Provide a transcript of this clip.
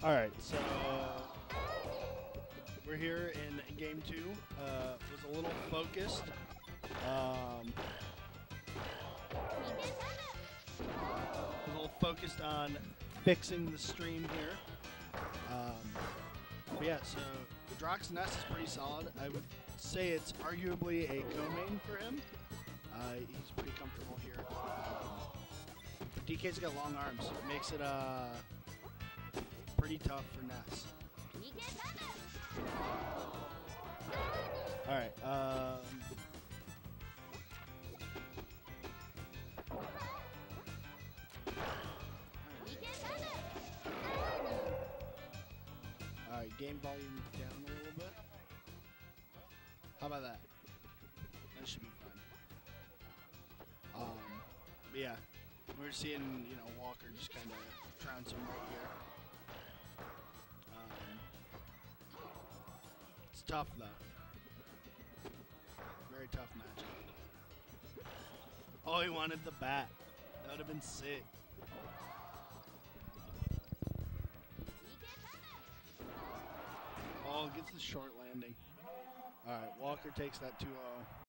All right, so we're here in game two. Was a little focused. Was a little focused on fixing the stream here. But yeah, so the Drox Nest is pretty solid. I would say it's arguably a co-main for him. He's pretty comfortable here. DK's got long arms. It makes it pretty tough for Ness. Alright, Alright, game volume down a little bit. How about that? That should be fine. But yeah, we're seeing, Walker just kind of trounce him right here. It's tough, though. Very tough matchup. Oh, he wanted the bat. That would have been sick. Oh, gets the short landing. All right, Walker takes that 2-0.